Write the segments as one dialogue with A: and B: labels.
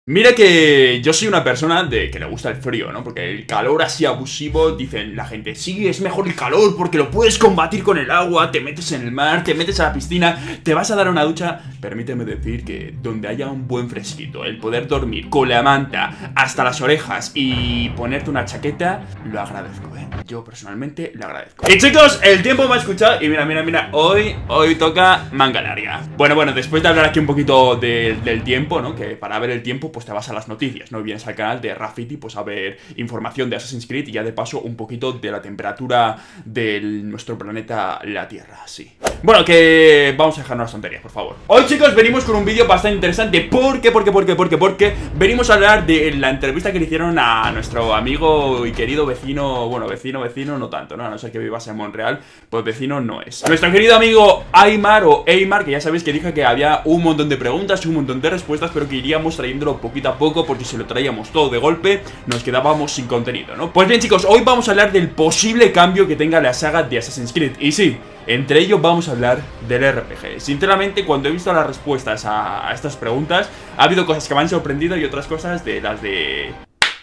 A: Mira que yo soy una persona que le gusta el frío, ¿no? Porque el calor así abusivo, dicen la gente, sí, es mejor el calor porque lo puedes combatir con el agua, te metes en el mar, te metes a la piscina, te vas a dar una ducha. Permíteme decir que donde haya un buen fresquito, el poder dormir con la manta hasta las orejas y ponerte una chaqueta, lo agradezco, ¿eh? Yo personalmente lo agradezco. Y chicos, el tiempo me ha escuchado y mira, hoy toca manga larga. Bueno, después de hablar aquí un poquito del tiempo, ¿no? Que para ver el tiempo, pues te vas a las noticias, ¿no? Vienes al canal de Rafiti, pues a ver información de Assassin's Creed y ya de paso un poquito de la temperatura de nuestro planeta, la Tierra, sí. Bueno, que vamos a dejarnos las tonterías, por favor. Hoy, chicos, venimos con un vídeo bastante interesante. ¿Por qué? Porque venimos a hablar de la entrevista que le hicieron a nuestro amigo y querido vecino. Bueno, vecino no tanto, ¿no? A no ser que vivas en Montreal, pues vecino no es. Nuestro querido amigo Aymar, que ya sabéis que dije que había un montón de preguntas y un montón de respuestas, pero que iríamos trayéndolo poquito a poco, porque si lo traíamos todo de golpe, nos quedábamos sin contenido, ¿no? Pues bien, chicos, hoy vamos a hablar del posible cambio que tenga la saga de Assassin's Creed. Y sí, entre ellos vamos a hablar del RPG. Sinceramente, cuando he visto las respuestas a estas preguntas, ha habido cosas que me han sorprendido y otras cosas de las de...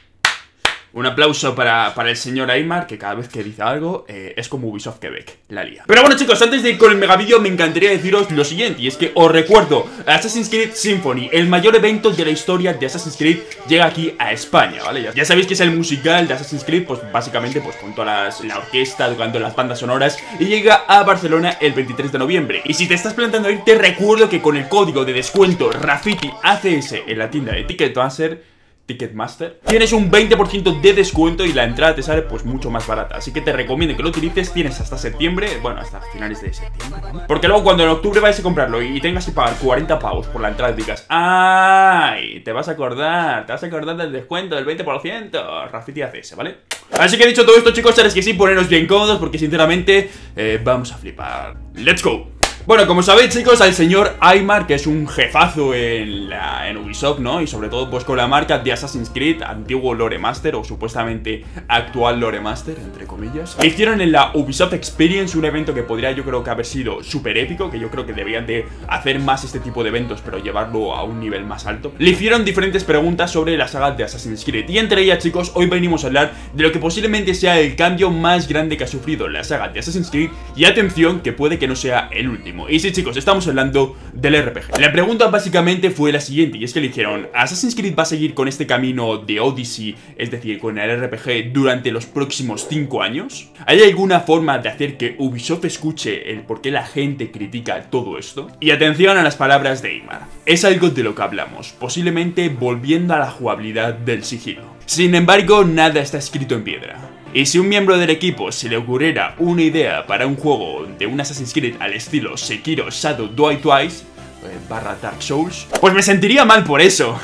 A: Un aplauso para el señor Aymar, que cada vez que dice algo es como Ubisoft Quebec, la lía. Pero bueno, chicos, antes de ir con el megavídeo me encantaría deciros lo siguiente, y es que os recuerdo, Assassin's Creed Symphony, el mayor evento de la historia de Assassin's Creed, llega aquí a España, ¿vale? Ya sabéis que es el musical de Assassin's Creed, pues básicamente pues con toda la orquesta, tocando las bandas sonoras, y llega a Barcelona el 23 de noviembre. Y si te estás planteando ir, te recuerdo que con el código de descuento Rafiti ACS en la tienda de Ticketmaster, tienes un 20% de descuento y la entrada te sale pues mucho más barata. Así que te recomiendo que lo utilices, tienes hasta septiembre, bueno, hasta finales de septiembre, ¿no? Porque luego cuando en octubre vayas a comprarlo y tengas que pagar 40 pavos por la entrada y digas, ¡ay! Te vas a acordar del descuento del 20%, Rafiti ACS, ¿vale? Así que dicho todo esto, chicos, sabes que sí, poneros bien cómodos porque sinceramente vamos a flipar. ¡Let's go! Bueno, como sabéis, chicos, al señor Aymar, que es un jefazo en Ubisoft, ¿no? Y sobre todo pues con la marca de Assassin's Creed, antiguo Lore Master o supuestamente actual Lore Master, entre comillas, le hicieron en la Ubisoft Experience un evento que podría yo creo que haber sido súper épico, que yo creo que deberían de hacer más este tipo de eventos, pero llevarlo a un nivel más alto. Le hicieron diferentes preguntas sobre la saga de Assassin's Creed y entre ellas, chicos, hoy venimos a hablar de lo que posiblemente sea el cambio más grande que ha sufrido la saga de Assassin's Creed y atención, que puede que no sea el último. Y sí, chicos, estamos hablando del RPG. La pregunta básicamente fue la siguiente, y es que le dijeron, ¿Assassin's Creed va a seguir con este camino de Odyssey, es decir, con el RPG durante los próximos 5 años? ¿Hay alguna forma de hacer que Ubisoft escuche el por qué la gente critica todo esto? Y atención a las palabras de Aymar, es algo de lo que hablamos, posiblemente volviendo a la jugabilidad del sigilo. Sin embargo, nada está escrito en piedra. Y si un miembro del equipo se le ocurriera una idea para un juego de un Assassin's Creed al estilo Sekiro Shadow Die Twice / Dark Souls, pues me sentiría mal por eso.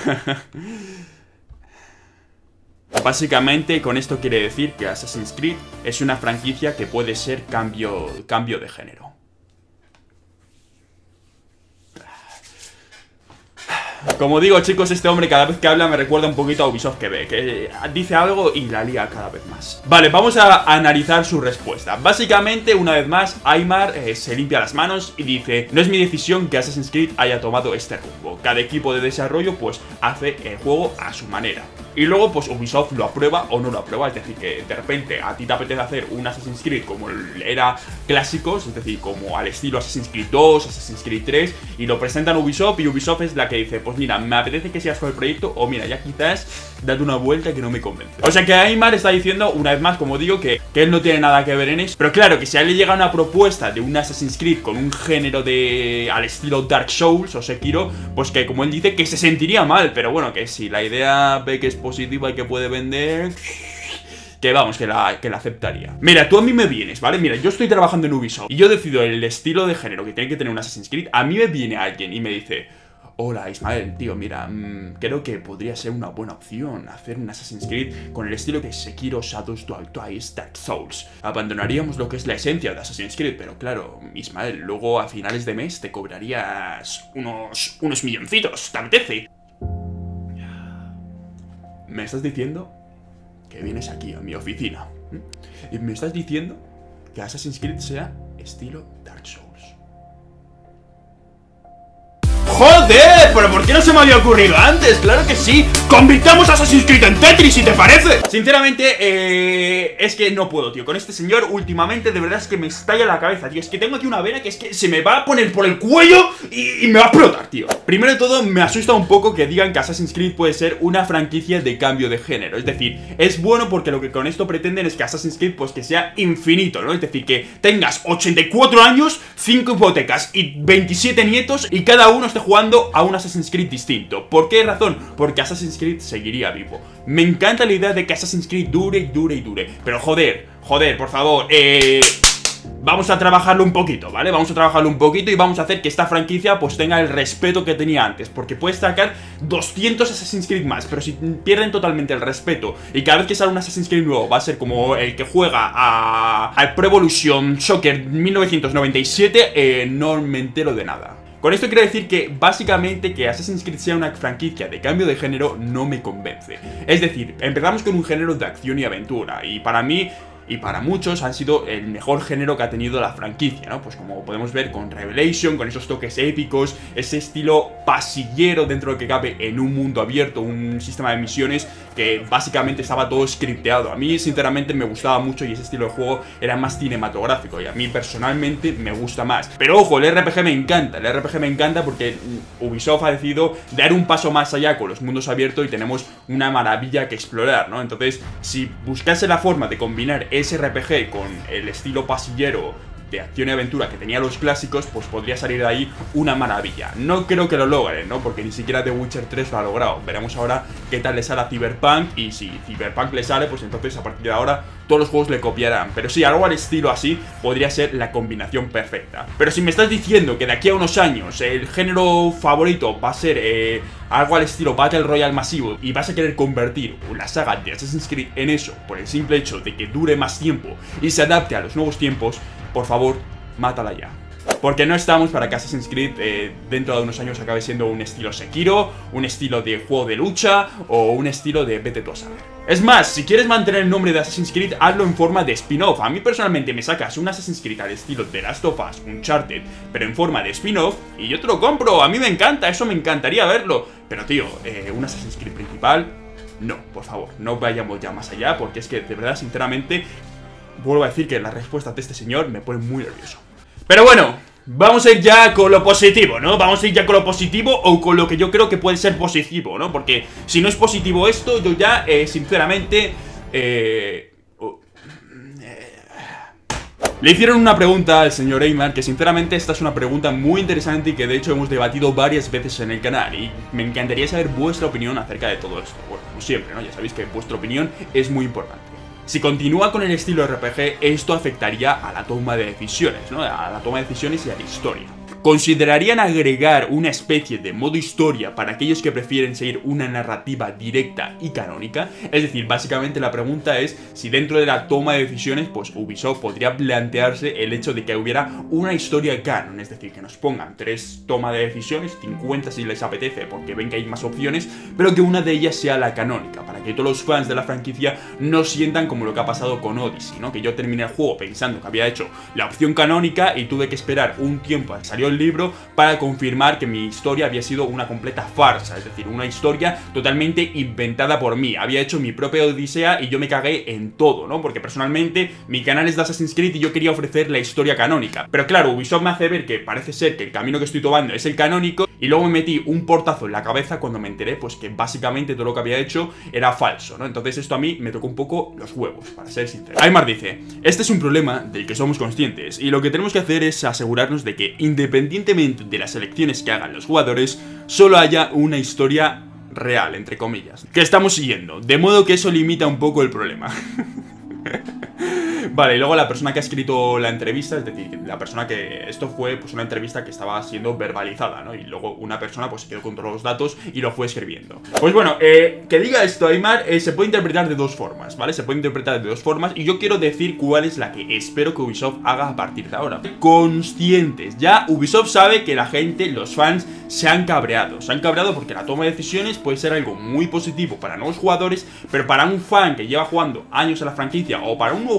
A: Básicamente con esto quiere decir que Assassin's Creed es una franquicia que puede ser cambio de género. Como digo, chicos, este hombre cada vez que habla me recuerda un poquito a Ubisoft Quebec, que dice algo y la lía cada vez más. Vale, vamos a analizar su respuesta. Básicamente, una vez más, Aymar se limpia las manos y dice, no es mi decisión que Assassin's Creed haya tomado este rumbo. Cada equipo de desarrollo pues hace el juego a su manera. Y luego pues Ubisoft lo aprueba o no lo aprueba, es decir, que de repente a ti te apetece hacer un Assassin's Creed como era clásicos, es decir, como al estilo Assassin's Creed 2, Assassin's Creed 3, y lo presentan Ubisoft y Ubisoft es la que dice, pues mira, me apetece que seas con el proyecto o mira, ya quizás date una vuelta que no me convence. O sea que Aymar está diciendo, una vez más, como digo, que él no tiene nada que ver en eso, pero claro, que si a él le llega una propuesta de un Assassin's Creed con un género al estilo Dark Souls o Sekiro, pues que como él dice, que se sentiría mal, pero bueno, que si la idea ve que es positiva y que puede vender, que vamos, que la aceptaría. Mira, tú a mí me vienes, ¿vale? Mira, yo estoy trabajando en Ubisoft y yo decido el estilo de género que tiene que tener un Assassin's Creed. A mí me viene alguien y me dice, hola Ismael, tío, mira, creo que podría ser una buena opción hacer un Assassin's Creed con el estilo de Sekiro, Shadows Die Twice, Dark Souls. Abandonaríamos lo que es la esencia de Assassin's Creed, pero claro, Ismael, luego a finales de mes te cobrarías unos milloncitos, ¿te apetece? ¿Me estás diciendo que vienes aquí a mi oficina y me estás diciendo que Assassin's Creed sea estilo Dark Souls? ¡Joder! Pero ¿por qué no se me había ocurrido antes? ¡Claro que sí! ¡Convirtamos a Assassin's Creed en Tetris, si te parece! Sinceramente, es que no puedo, tío. Con este señor, últimamente, de verdad es que me estalla la cabeza, tío. Es que tengo aquí una vena que es que se me va a poner por el cuello y me va a explotar, tío. Primero de todo, me asusta un poco que digan que Assassin's Creed puede ser una franquicia de cambio de género. Es decir, es bueno porque lo que con esto pretenden es que Assassin's Creed, pues que sea infinito, ¿no? Es decir, que tengas 84 años, 5 hipotecas y 27 nietos y cada uno esté jugando a un Assassin's Creed distinto. ¿Por qué razón? Porque Assassin's Creed seguiría vivo. Me encanta la idea de que Assassin's Creed dure y dure y dure. Pero joder, por favor, vamos a trabajarlo un poquito, ¿vale? Vamos a trabajarlo un poquito y vamos a hacer que esta franquicia pues tenga el respeto que tenía antes. Porque puedes sacar 200 Assassin's Creed más, pero si pierden totalmente el respeto y cada vez que sale un Assassin's Creed nuevo va a ser como el que juega al Pro Evolution Soccer 1997, no me entero de nada. Con esto quiero decir que básicamente que Assassin's Creed sea una franquicia de cambio de género no me convence. Es decir, empezamos con un género de acción y aventura y para mí y para muchos han sido el mejor género que ha tenido la franquicia, ¿no? Pues como podemos ver con Revelation, con esos toques épicos, ese estilo pasillero dentro de lo que cabe en un mundo abierto, un sistema de misiones que básicamente estaba todo scripteado. A mí sinceramente me gustaba mucho y ese estilo de juego era más cinematográfico y a mí personalmente me gusta más. Pero ojo, el RPG me encanta porque Ubisoft ha decidido dar un paso más allá con los mundos abiertos y tenemos una maravilla que explorar, ¿no? Entonces, si buscase la forma de combinar ese RPG con el estilo pasillero de acción y aventura que tenía los clásicos, pues podría salir de ahí una maravilla. No creo que lo logren, ¿no? Porque ni siquiera The Witcher 3 lo ha logrado. Veremos ahora qué tal le sale a Cyberpunk y si Cyberpunk le sale, pues entonces a partir de ahora todos los juegos le copiarán. Pero sí, algo al estilo así podría ser la combinación perfecta. Pero si me estás diciendo que de aquí a unos años el género favorito va a ser algo al estilo Battle Royale masivo y vas a querer convertir la saga de Assassin's Creed en eso por el simple hecho de que dure más tiempo y se adapte a los nuevos tiempos, por favor, mátala ya. Porque no estamos para que Assassin's Creed dentro de unos años acabe siendo un estilo Sekiro, un estilo de juego de lucha o un estilo de vete tú a saber. Es más, si quieres mantener el nombre de Assassin's Creed, hazlo en forma de spin-off. A mí personalmente me sacas un Assassin's Creed al estilo de Last of Us, Uncharted, pero en forma de spin-off y yo te lo compro. A mí me encanta, eso me encantaría verlo. Pero tío, un Assassin's Creed principal, no, por favor, no vayamos ya más allá porque es que de verdad, sinceramente, vuelvo a decir que las respuestas de este señor me ponen muy nervioso. Pero bueno, vamos a ir ya con lo positivo, ¿no? Vamos a ir ya con lo positivo o con lo que yo creo que puede ser positivo, ¿no? Porque si no es positivo esto, yo ya, sinceramente, le hicieron una pregunta al señor Eymar, que sinceramente esta es una pregunta muy interesante y que de hecho hemos debatido varias veces en el canal y me encantaría saber vuestra opinión acerca de todo esto. Bueno, como siempre, ¿no? Ya sabéis que vuestra opinión es muy importante. Si continúa con el estilo RPG, esto afectaría a la toma de decisiones, ¿no? A la toma de decisiones y a la historia. ¿Considerarían agregar una especie de modo historia para aquellos que prefieren seguir una narrativa directa y canónica? Es decir, básicamente la pregunta es si dentro de la toma de decisiones, pues Ubisoft podría plantearse el hecho de que hubiera una historia canon, es decir, que nos pongan 3 tomas de decisiones, 50 si les apetece, porque ven que hay más opciones, pero que una de ellas sea la canónica, para que todos los fans de la franquicia no sientan como lo que ha pasado con Odyssey, ¿no? Que yo terminé el juego pensando que había hecho la opción canónica y tuve que esperar un tiempo a que salió el libro para confirmar que mi historia había sido una completa farsa, es decir, una historia totalmente inventada por mí. Había hecho mi propia odisea y yo me cagué en todo, ¿no? Porque personalmente mi canal es de Assassin's Creed y yo quería ofrecer la historia canónica. Pero claro, Ubisoft me hace ver que parece ser que el camino que estoy tomando es el canónico y luego me metí un portazo en la cabeza cuando me enteré pues que básicamente todo lo que había hecho era falso, ¿no? Entonces esto a mí me tocó un poco los huevos, para ser sincero. Aymar dice, este es un problema del que somos conscientes y lo que tenemos que hacer es asegurarnos de que independientemente de las elecciones que hagan los jugadores, solo haya una historia real, entre comillas, que estamos siguiendo, de modo que eso limita un poco el problema. Vale, y luego la persona que ha escrito la entrevista, es decir, la persona que... Esto fue pues una entrevista que estaba siendo verbalizada, ¿no? Y luego una persona pues se quedó con todos los datos y lo fue escribiendo. Pues bueno, que diga esto Aymar, se puede interpretar de dos formas, ¿vale? Se puede interpretar de dos formas y yo quiero decir cuál es la que espero que Ubisoft haga a partir de ahora. Conscientes, ya Ubisoft sabe que la gente, los fans, se han cabreado porque la toma de decisiones puede ser algo muy positivo para nuevos jugadores, pero para un fan que lleva jugando años a la franquicia o para un nuevo jugador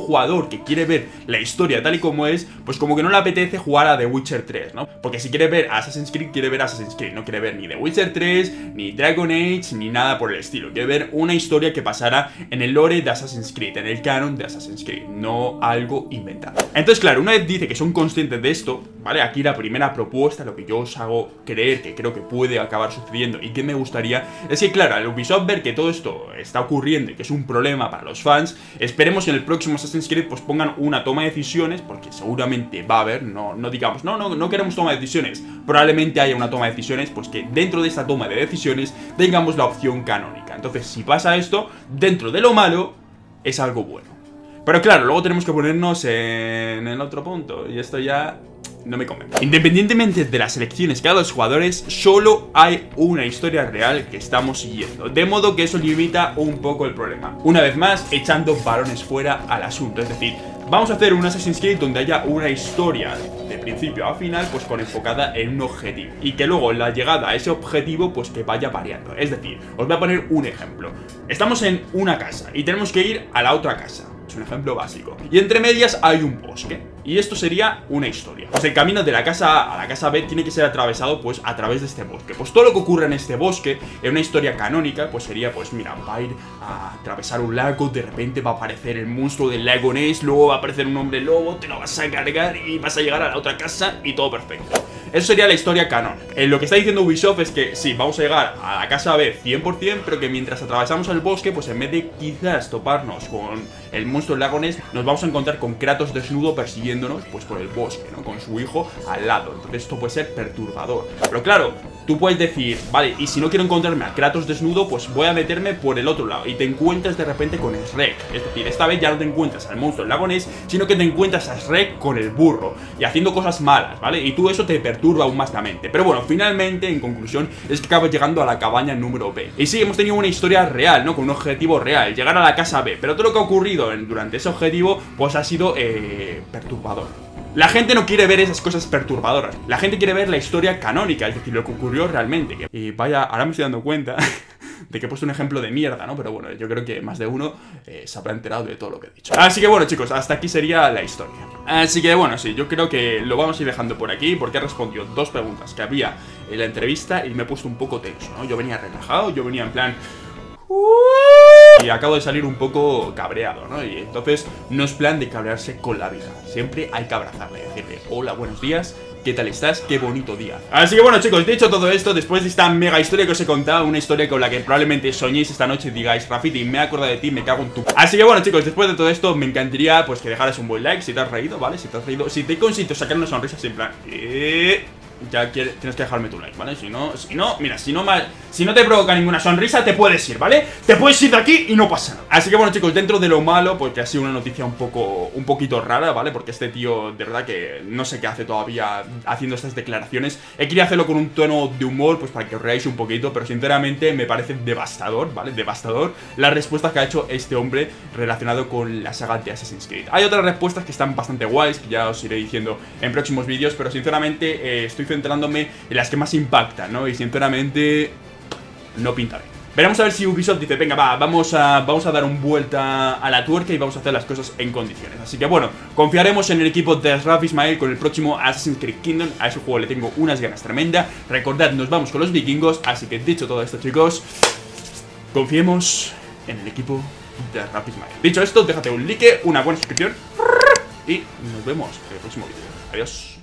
A: jugador que quiere ver la historia tal y como es, pues como que no le apetece jugar a The Witcher 3, ¿no? Porque si quiere ver Assassin's Creed, quiere ver Assassin's Creed, no quiere ver ni The Witcher 3, ni Dragon Age, ni nada por el estilo. Quiere ver una historia que pasará en el lore de Assassin's Creed, en el canon de Assassin's Creed, no algo inventado. Entonces, claro, una vez dice que son conscientes de esto, ¿vale? Aquí la primera propuesta, lo que yo os hago creer que creo que puede acabar sucediendo y que me gustaría, es que, claro, al Ubisoft ver que todo esto está ocurriendo y que es un problema para los fans, esperemos que en el próximo Assassin's Creed pues pongan una toma de decisiones, porque seguramente va a haber, no digamos, no queremos toma de decisiones, probablemente haya una toma de decisiones, pues que dentro de esta toma de decisiones tengamos la opción canónica. Entonces, si pasa esto, dentro de lo malo, es algo bueno. Pero claro, luego tenemos que ponernos en el otro punto, y esto ya no me convence. Independientemente de las elecciones que hagan los jugadores, solo hay una historia real que estamos siguiendo, de modo que eso limita un poco el problema. Una vez más, echando balones fuera al asunto, es decir, vamos a hacer un Assassin's Creed donde haya una historia de principio a final, pues con enfocada en un objetivo, y que luego la llegada a ese objetivo pues que vaya variando. Es decir, os voy a poner un ejemplo. Estamos en una casa y tenemos que ir a la otra casa. Es un ejemplo básico. Y entre medias hay un bosque. Y esto sería una historia. Pues el camino de la casa A a la casa B tiene que ser atravesado pues a través de este bosque. Pues todo lo que ocurra en este bosque, en una historia canónica, pues sería pues mira, va a ir a atravesar un lago, de repente va a aparecer el monstruo del lago Ness, luego va a aparecer un hombre lobo, te lo vas a cargar y vas a llegar a la otra casa y todo perfecto. Eso sería la historia canónica. Lo que está diciendo Ubisoft es que sí, vamos a llegar a la casa B 100%, pero que mientras atravesamos el bosque, pues en vez de quizás toparnos con el monstruo del lago Ness, nos vamos a encontrar con Kratos desnudo persiguiéndonos pues por el bosque, ¿no? Con su hijo al lado. Entonces esto puede ser perturbador. Pero claro, tú puedes decir, vale, y si no quiero encontrarme a Kratos desnudo, pues voy a meterme por el otro lado. Y te encuentras de repente con Shrek. Es decir, esta vez ya no te encuentras al monstruo del lago Ness, sino que te encuentras a Shrek con el burro y haciendo cosas malas, ¿vale? Y tú eso te perturba aún más la mente. Pero bueno, finalmente, en conclusión, es que acabas llegando a la cabaña número B. Y sí, hemos tenido una historia real, ¿no? Con un objetivo real, llegar a la casa B. Pero todo lo que ha ocurrido durante ese objetivo, pues ha sido perturbador. La gente no quiere ver esas cosas perturbadoras. La gente quiere ver la historia canónica, es decir, lo que ocurrió realmente. Y vaya, ahora me estoy dando cuenta de que he puesto un ejemplo de mierda, ¿no? Pero bueno, yo creo que más de uno se habrá enterado de todo lo que he dicho. Así que bueno, chicos, hasta aquí sería la historia. Así que bueno, sí, yo creo que lo vamos a ir dejando por aquí, porque he respondido dos preguntas que había en la entrevista y me he puesto un poco tenso, ¿no? Yo venía relajado, yo venía en plan... y acabo de salir un poco cabreado, ¿no? Y entonces no es plan de cabrearse con la vida. Siempre hay que abrazarle, decirle, hola, buenos días, ¿qué tal estás? Qué bonito día. Así que bueno, chicos, dicho todo esto, después de esta mega historia que os he contado, una historia con la que probablemente soñéis esta noche y digáis, Rafiti, me he acordado de ti, me cago en tu... Así que bueno, chicos, después de todo esto, me encantaría pues que dejaras un buen like si te has reído, ¿vale? Si te has reído, si te he conseguido sacar una sonrisa así en plan... ya tienes que dejarme tu like, ¿vale? Si no, mira, si no te provoca ninguna sonrisa, te puedes ir, ¿vale? Te puedes ir de aquí y no pasa nada. Así que bueno, chicos, dentro de lo malo, pues que ha sido una noticia un poquito rara, ¿vale? Porque este tío, de verdad que no sé qué hace todavía haciendo estas declaraciones. He querido hacerlo con un tono de humor, pues para que os reáis un poquito, pero sinceramente me parece devastador, ¿vale? Devastador las respuestas que ha hecho este hombre relacionado con la saga de Assassin's Creed. Hay otras respuestas que están bastante guays, que ya os iré diciendo en próximos vídeos, pero sinceramente estoy centrándome en las que más impactan, ¿no? Y sinceramente no pinta bien. Veremos a ver si Ubisoft dice, venga, va, vamos a dar un vuelta a la tuerca y vamos a hacer las cosas en condiciones. Así que bueno, confiaremos en el equipo de Ashraf Ismail con el próximo Assassin's Creed Kingdom. A ese juego le tengo unas ganas tremendas. Recordad, nos vamos con los vikingos. Así que dicho todo esto, chicos, confiemos en el equipo de Ashraf Ismail. Dicho esto, déjate un like, una buena suscripción y nos vemos en el próximo vídeo. Adiós.